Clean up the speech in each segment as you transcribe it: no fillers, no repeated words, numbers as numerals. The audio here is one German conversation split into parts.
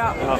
Ja. Ja.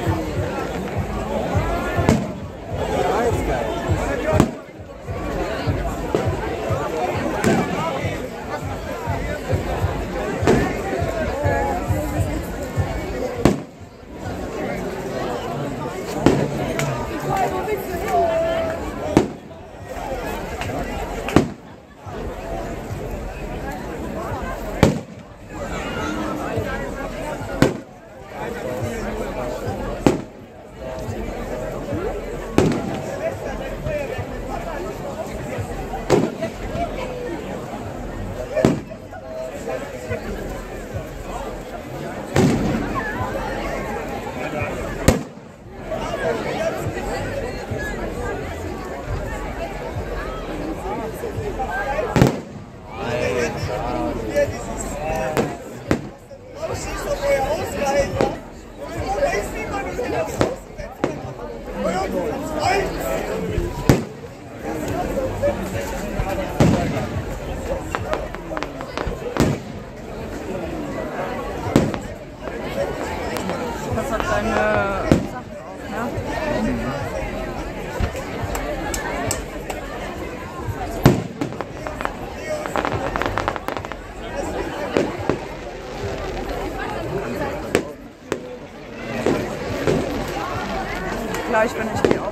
Das hat deine Sachen auf, ne? Gleich, wenn ich die auf.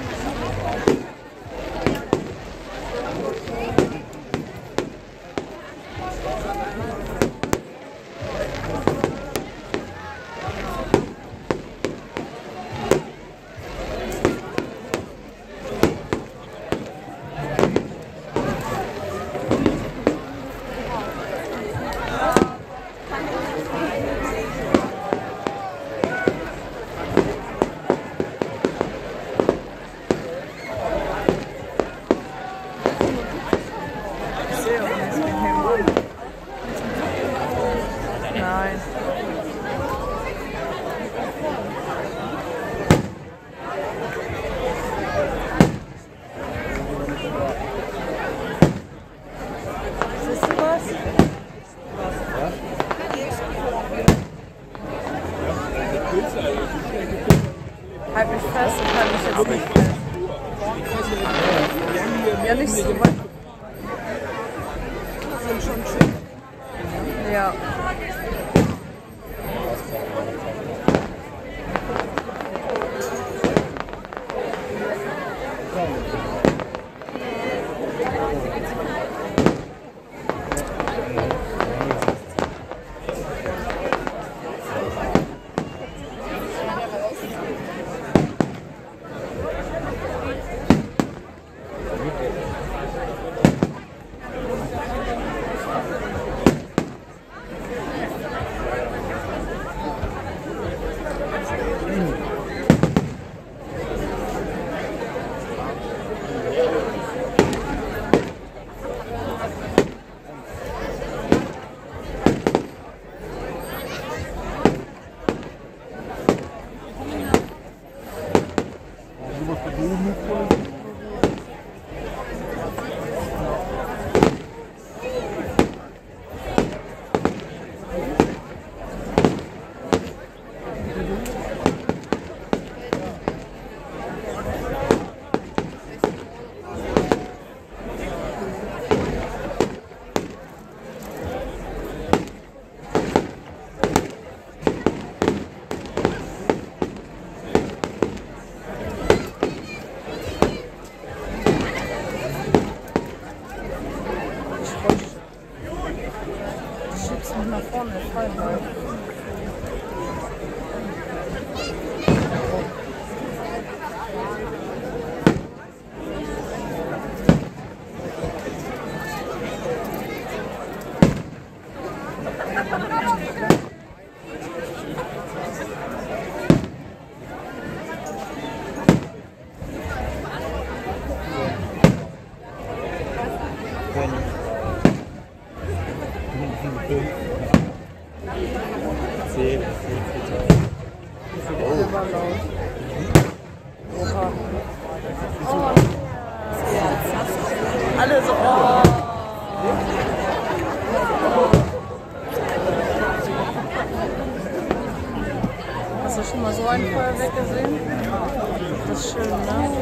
Nein. Siehst du was? Halt mich fest, ich halte mich jetzt nicht fest. Ja, nicht so weit. Sind schon schön. Ja. Schiebst mich nach vorne, frei bleiben. Alle so, oh. Das ist schon mal so ein Feuerwerk gesehen? Das ist schön, ne?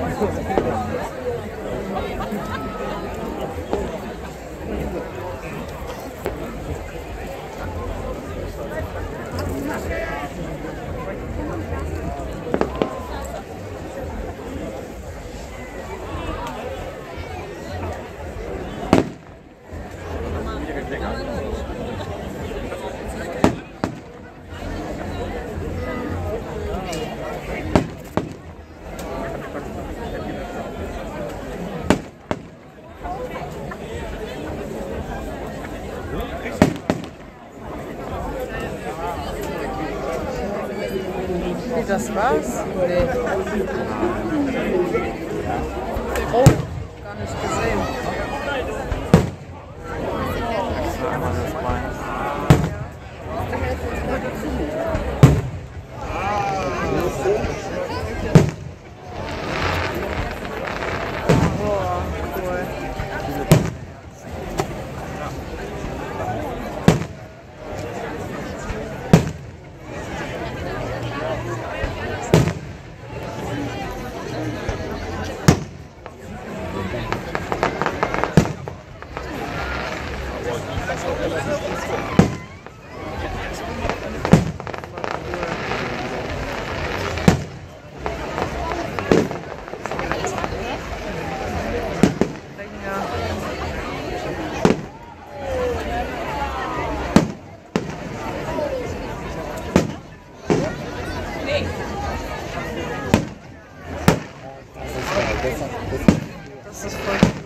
Wie, das war's? Nee. Oh, gar nicht gesehen. Boah, cool. Das ist voll cool.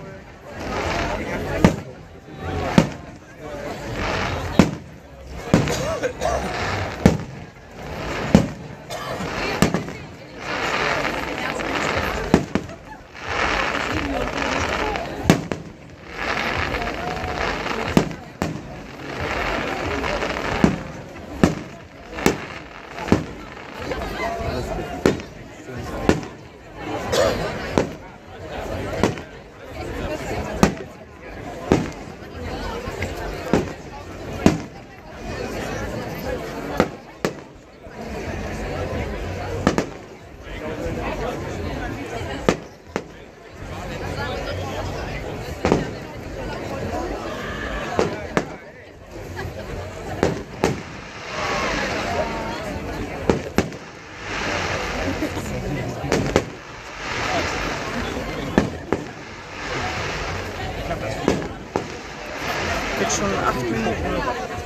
Jetzt schon 8 Minuten.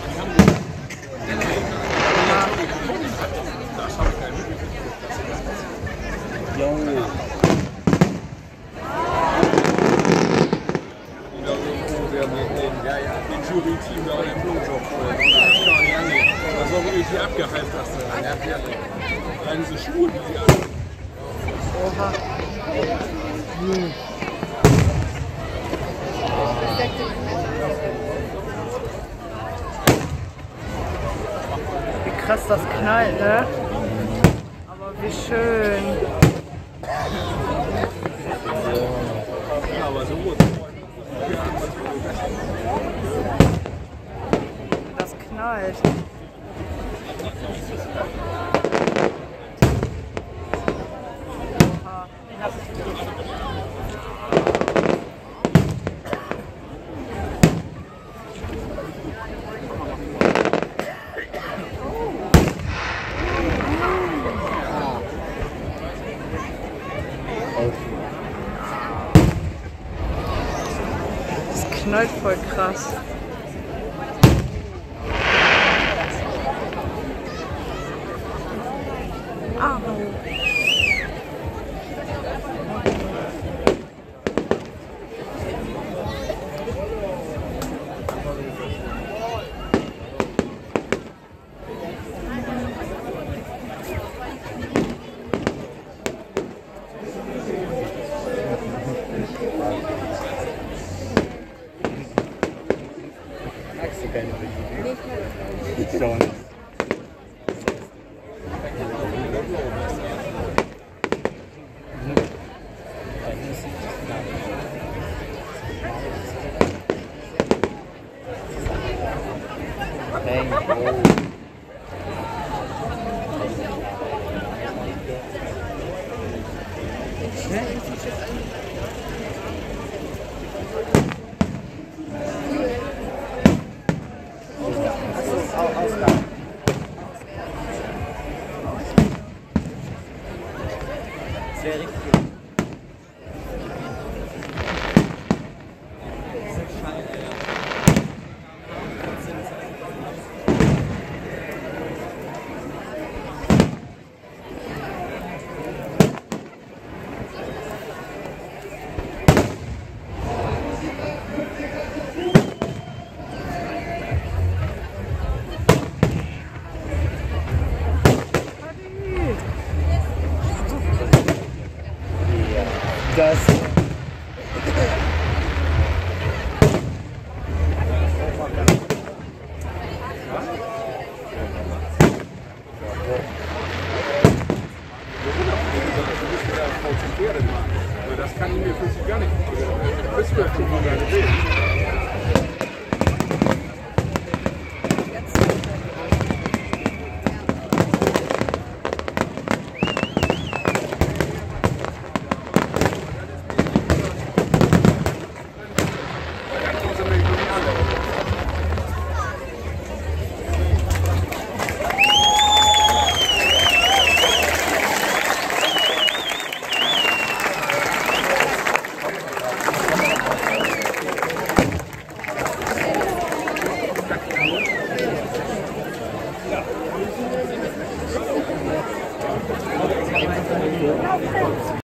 Den Jury-Team da im Blutjob. Das war wirklich die abgehypt hast. Allein diese Schuhe, die sie an. Oha. Wie krass das knallt, ne? Aber wie schön. Aber so gut. Das knallt. Das knallt voll krass. Au. wäre richtig gut. Das. Das kann ich mir für Sie gar nicht. Das wird schon mal gesehen.